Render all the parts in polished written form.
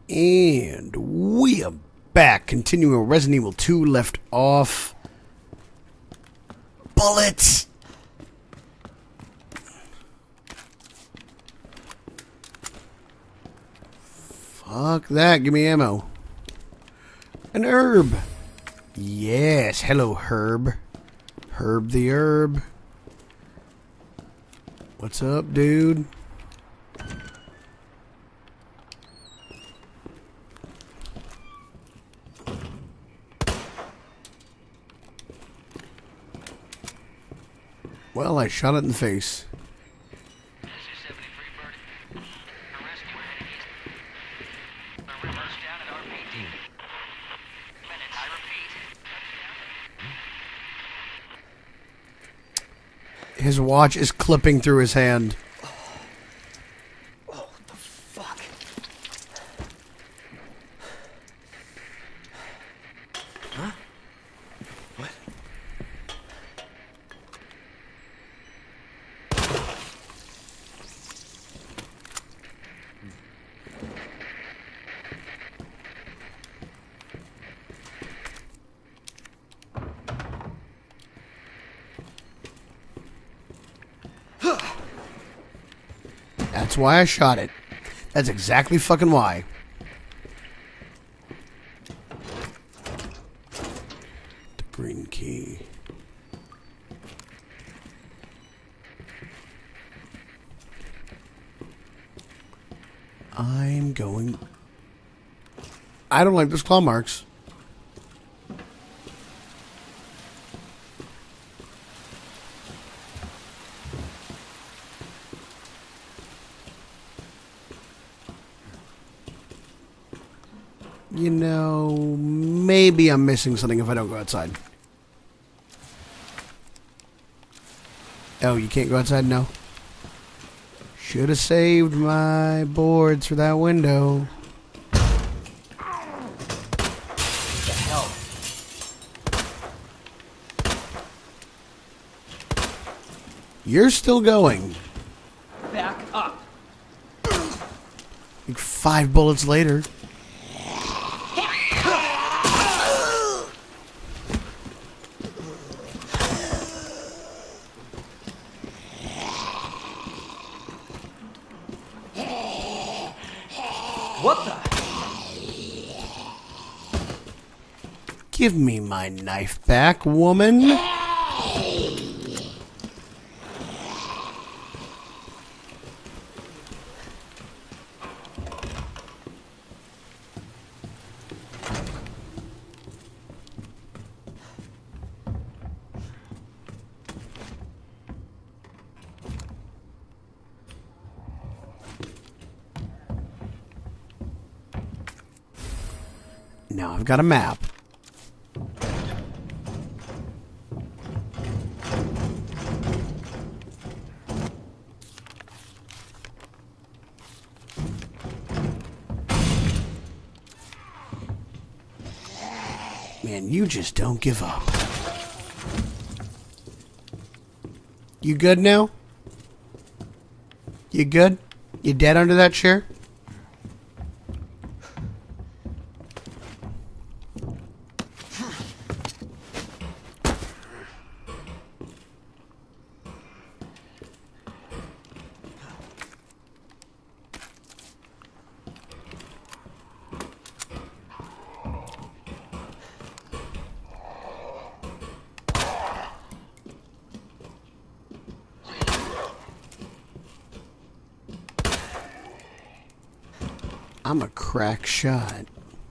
And we are back, continuing Resident Evil 2 left off. Bullets! Fuck that, give me ammo. An herb! Yes, hello Herb. Herb the herb. What's up, dude? Well, I shot it in the face. His watch is clipping through his hand. Oh, what the fuck? Huh? What? That's why I shot it. That's exactly fucking why. The green key. I'm going... I don't like those claw marks. You know, maybe I'm missing something if I don't go outside. Oh, you can't go outside? No. Should have saved my boards for that window. What the hell? You're still going. Back up. Like 5 bullets later. What the? Give me my knife back, woman. Now I've got a map. Man, you just don't give up. You good now? You good? You dead under that chair? I'm a crack shot.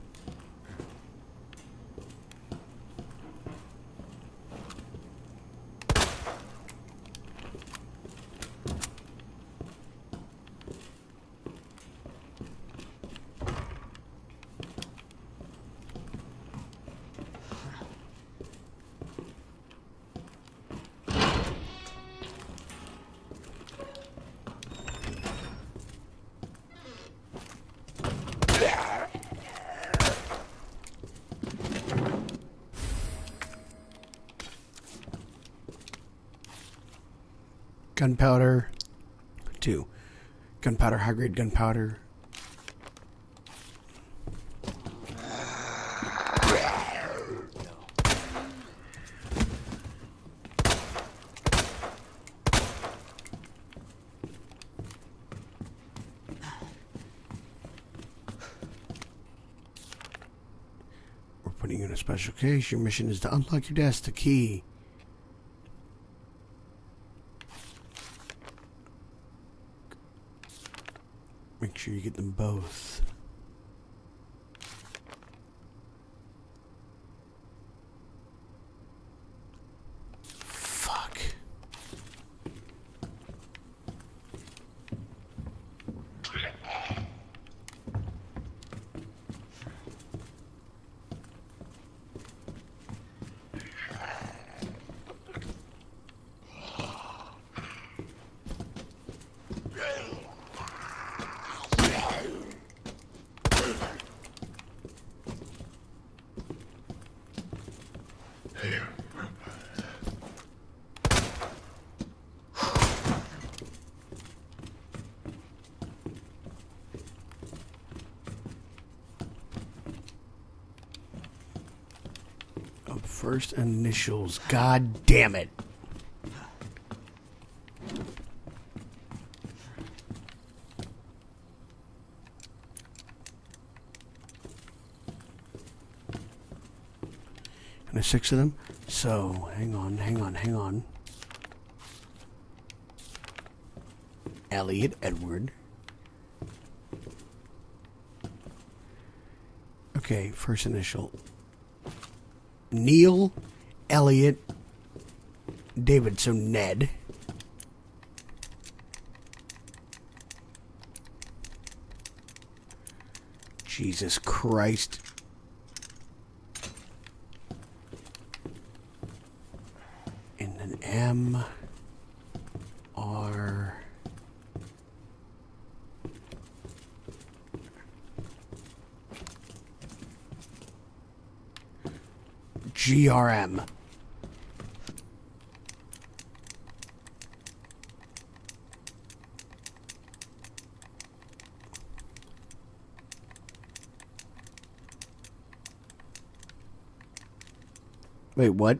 Gunpowder. 2. Gunpowder, high-grade gunpowder. Putting you in a special case. Your mission is to unlock your desk. The key. Make sure you get them both. Fuck. First initials. God damn it. And there's 6 of them. So, hang on. Elliot Edward. Okay, first initial. Neil, Elliot, David, so Ned. Jesus Christ. And then M, R, GRM. Wait, what?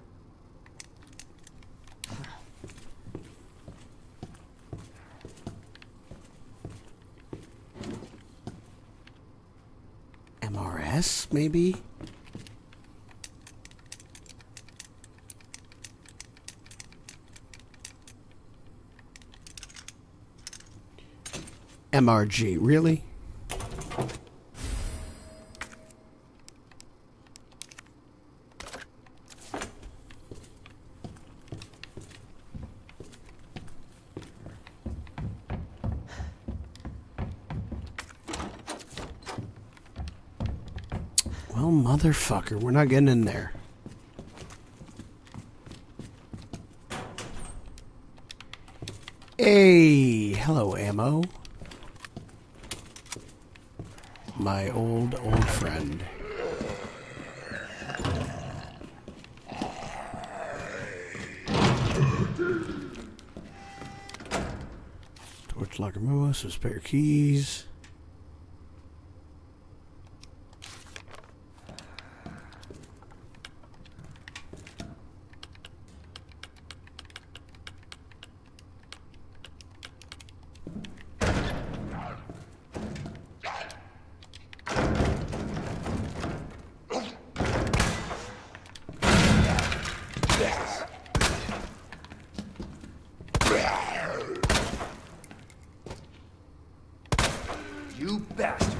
MRS, maybe? MRG, really? Well, motherfucker, we're not getting in there. Hey, hello, ammo. My old friend. Torch locker memo, some spare keys. You bastard!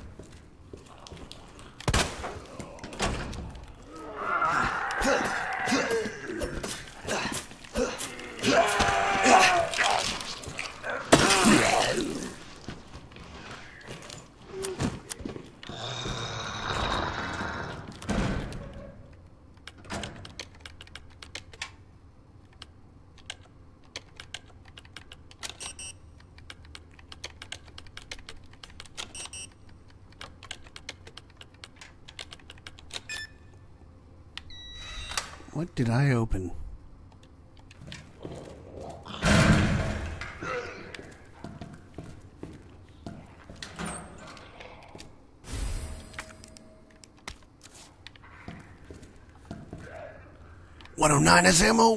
What did I open? .109 as ammo.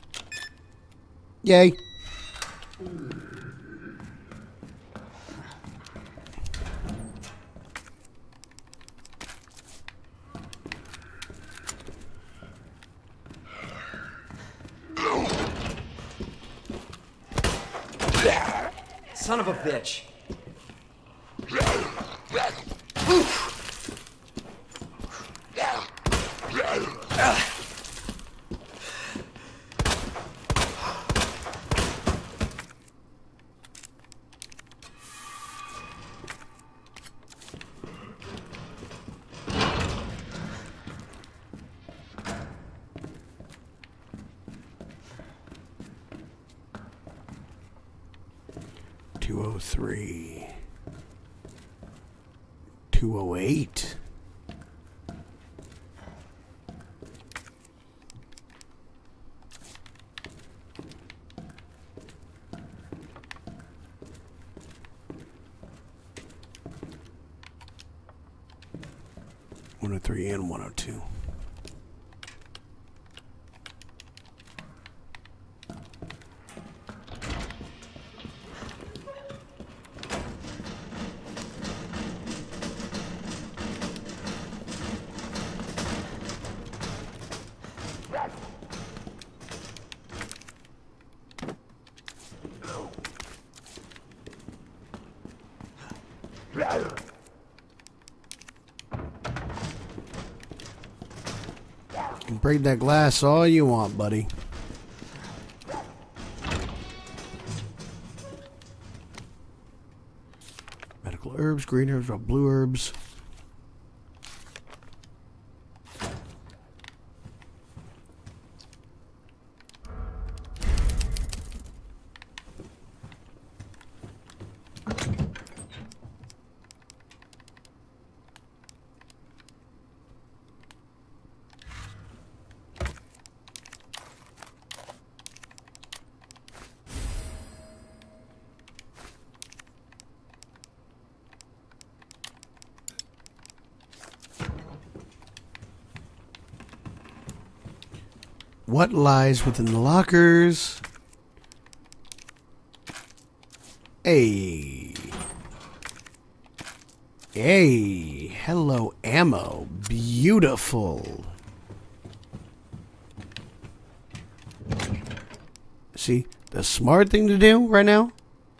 Yay. Son of a bitch. $203. $208. $103 and $102. You can break that glass all you want, buddy. Medical herbs, green herbs, or blue herbs. What lies within the lockers? Hey. Hey. Hello, ammo. Beautiful. See, the smart thing to do right now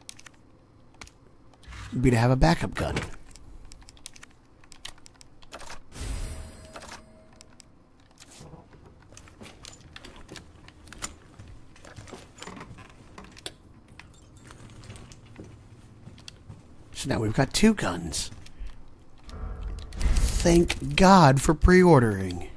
would be to have a backup gun. So now we've got 2 guns. Thank God for pre-ordering.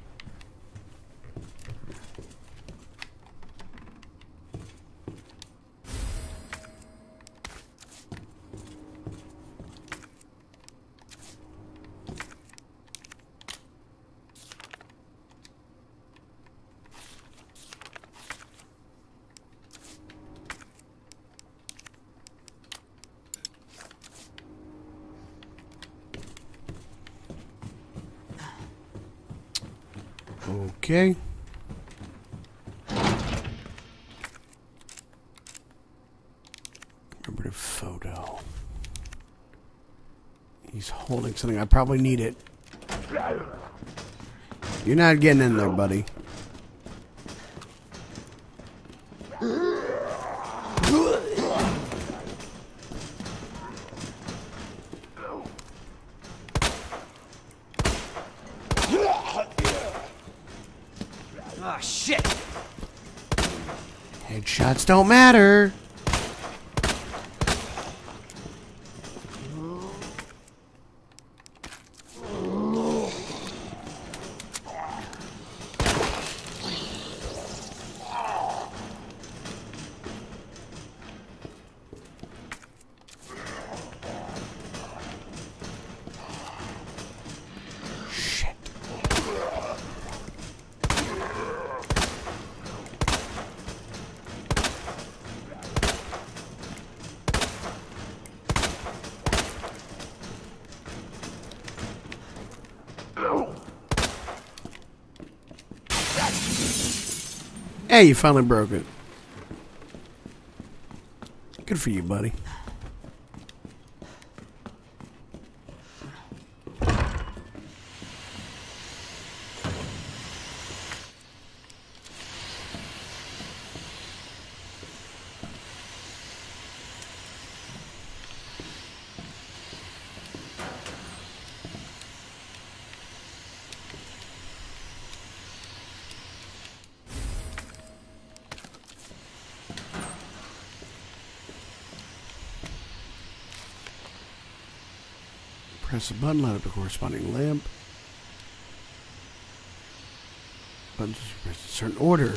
Okay. Commemorative photo. He's holding something. I probably need it. You're not getting in there, buddy. Ah, shit! Headshots don't matter. Hey, you finally broke it. Good for you, buddy. Press a button, light up a corresponding lamp. Buttons press in a certain order.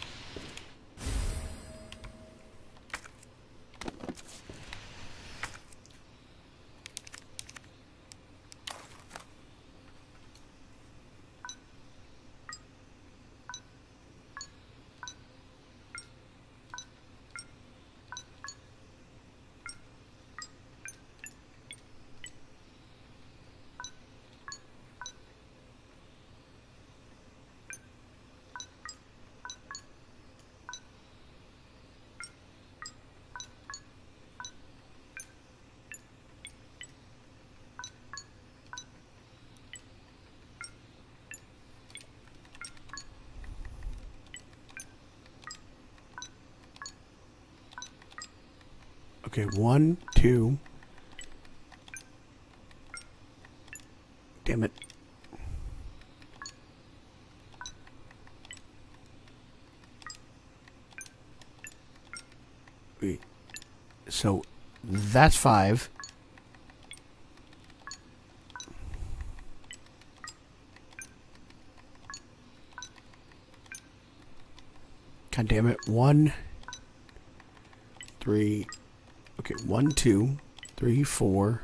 Okay, 1, 2. Damn it. Wait. So that's 5. God damn it. 1, 3. Okay, 1, 2, 3, 4.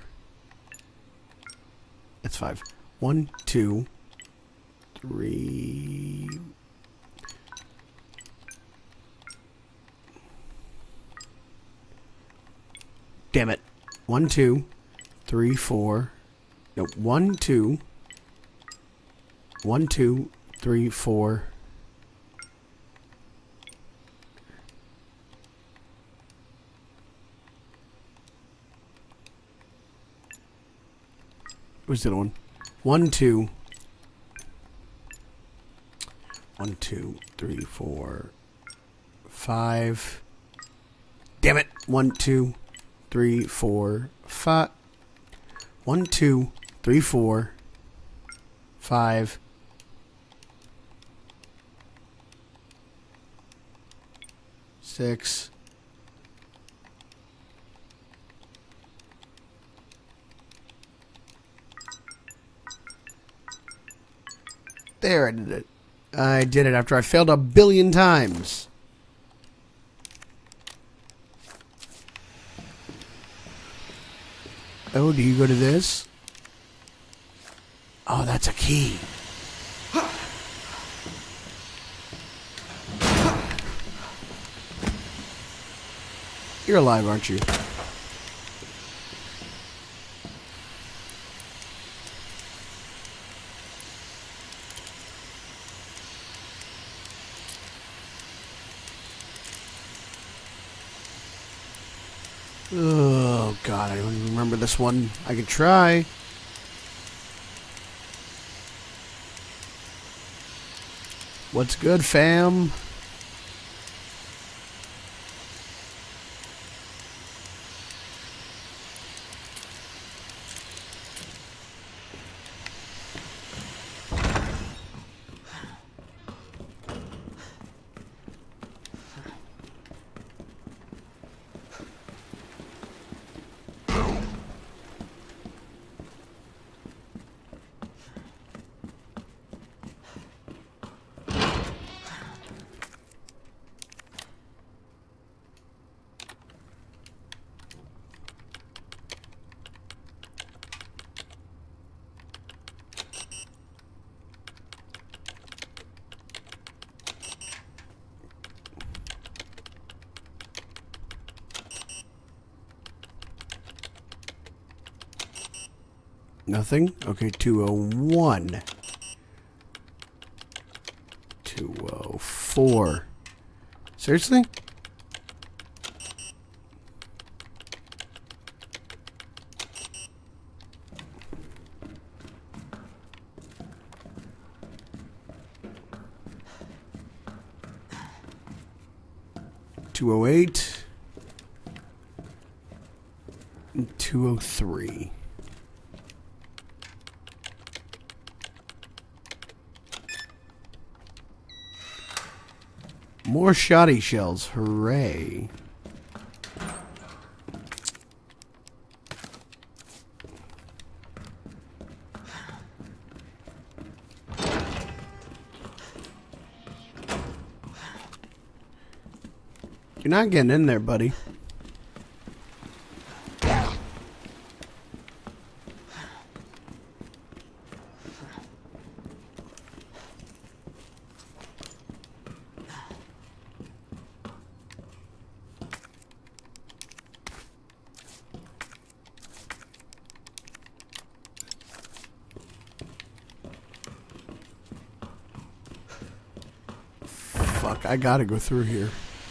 That's 5. 1, 2, 3. Damn it. 1, 2, 3, 4. No, 1, 2. 1, 2, 3, 4. Where's the other one? 1, 2. 1, 2, 3, 4, 5. Damn it. 1, 2, 3, 4, 5. 1, 2, 3, 4, 5. 6. There, I did it. I did it after I failed 1 billion times. Oh, do you go to this? Oh, that's a key. You're alive, aren't you? Oh, God, I don't even remember this one. I could try. What's good, fam? Nothing? Okay, 201. 204. Seriously? $208. And 203. More shoddy shells. Hooray. You're not getting in there, buddy. Fuck, I gotta go through here.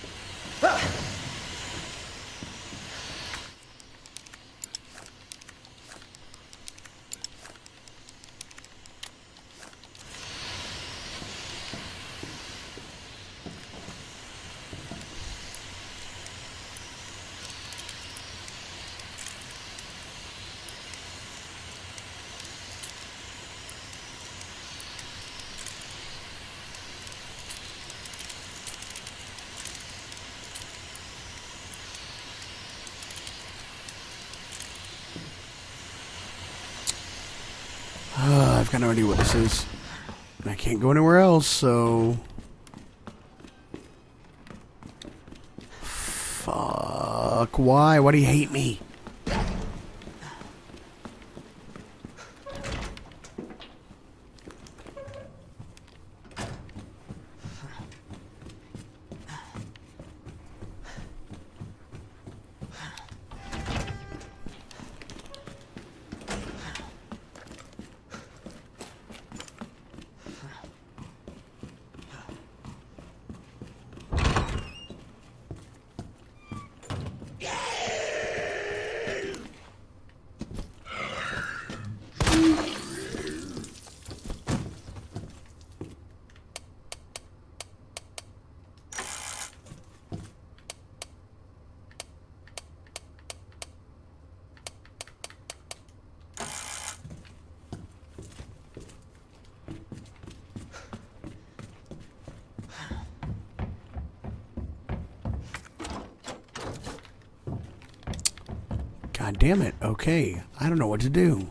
I've got no idea what this is. And I can't go anywhere else, so... Fuck, why? Why do you hate me? God damn it. Okay. I don't know what to do.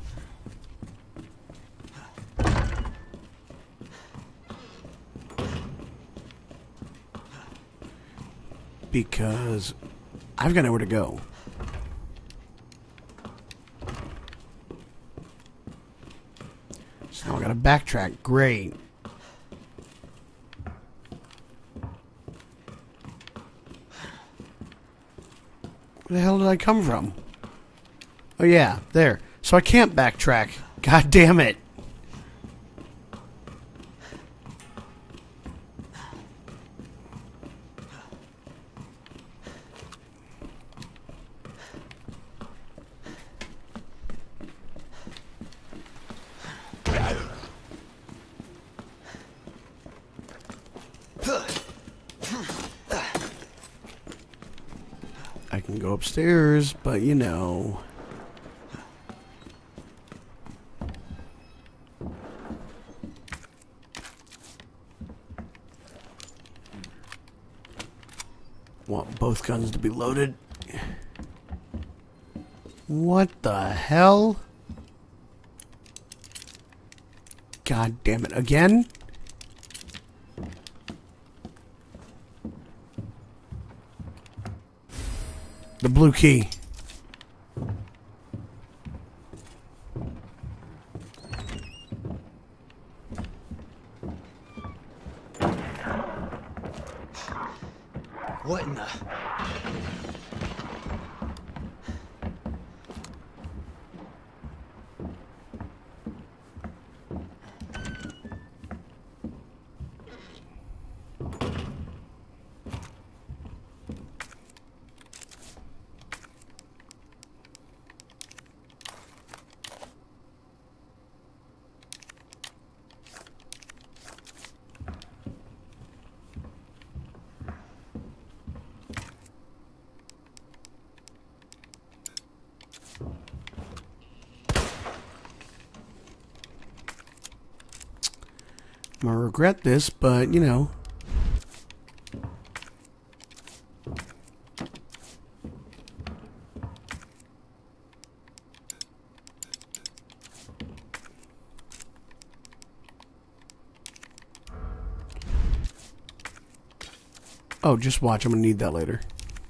Because I've got nowhere to go. So now I gotta backtrack. Great. Where the hell did I come from? Oh yeah, there. So I can't backtrack. God damn it. I can go upstairs, but you know... Want both guns to be loaded. What the hell? God damn it. Again? The blue key. What in the... I'm gonna regret this, but you know. Oh, just watch. I'm gonna need that later.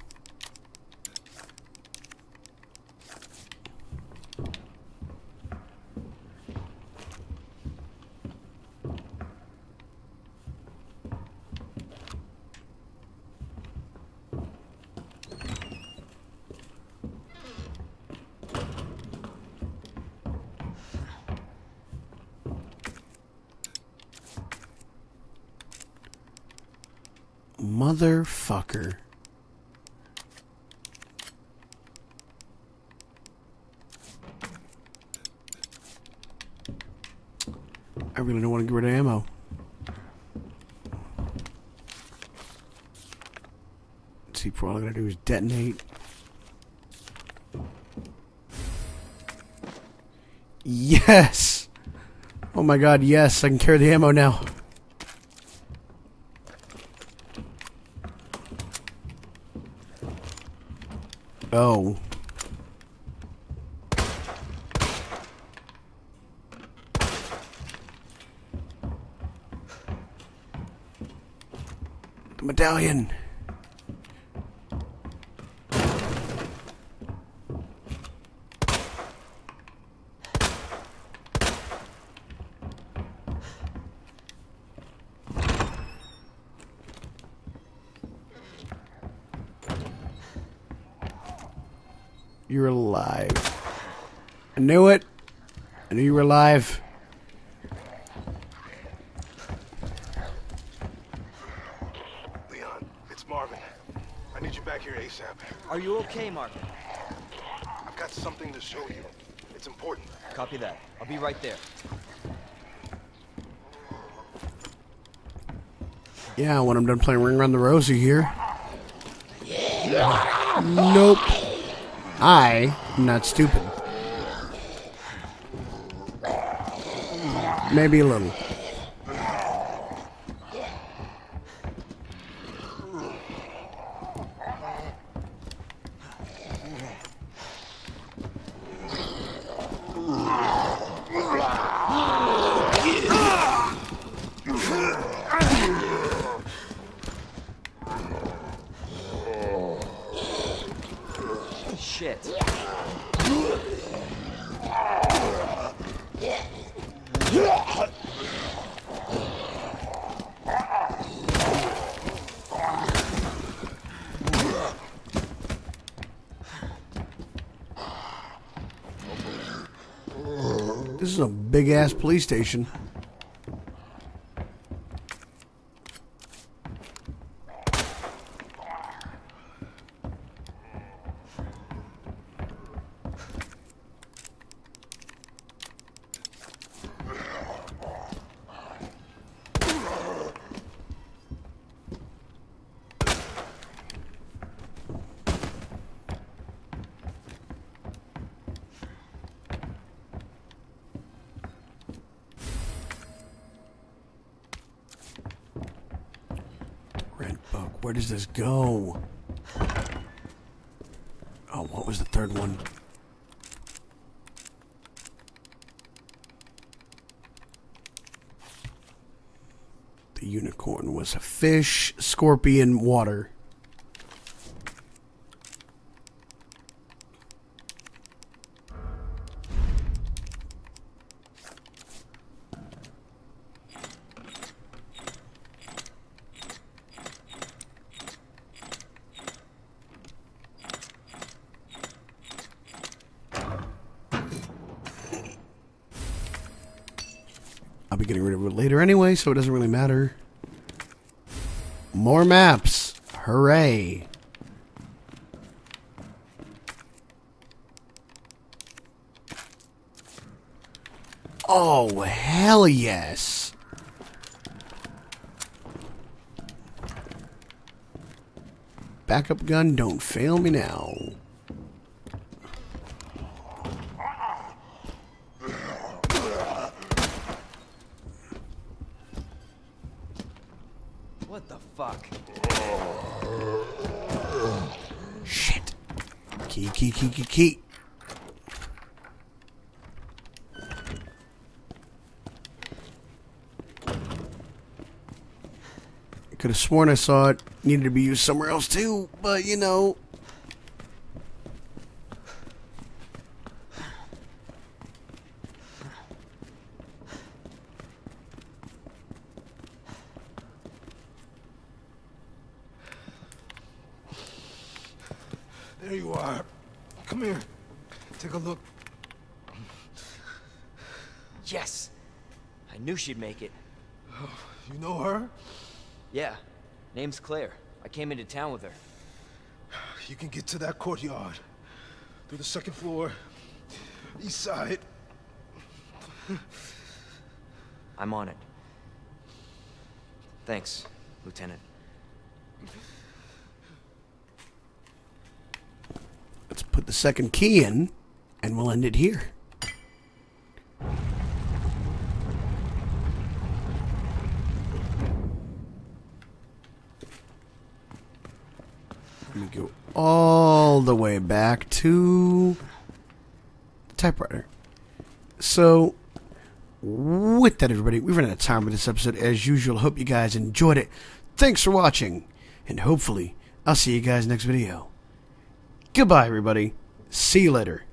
Motherfucker. I really don't want to get rid of ammo. Let's see, all I'm gonna do is detonate. Yes! Oh my god, yes, I can carry the ammo now. Oh. The medallion. You're alive. I knew it. I knew you were alive. Leon, it's Marvin. I need you back here ASAP. Are you okay, Marvin? I've got something to show you. It's important. Copy that. I'll be right there. Yeah, when I'm done playing Ring Around the Rosie here. Nope. I'm not stupid. Maybe a little. Shit. This is a big ass police station. Red book. Where does this go? Oh, what was the third one? The unicorn was a fish, scorpion, water. I'll be getting rid of it later anyway, so it doesn't really matter. More maps. Hooray. Oh, hell yes. Backup gun, don't fail me now. What the fuck? Shit. Key. Could have sworn I saw it needed to be used somewhere else too, but you know. There you are. Come here. Take a look. Yes. I knew she'd make it. You know her? Yeah. Name's Claire. I came into town with her. You can get to that courtyard. Through the second floor. East side. I'm on it. Thanks, Lieutenant. Let's put the second key in, and we'll end it here. Let me go all the way back to the typewriter. So, with that, everybody, we've run out of time with this episode as usual. Hope you guys enjoyed it. Thanks for watching, and hopefully, I'll see you guys next video. Goodbye, everybody. See you later.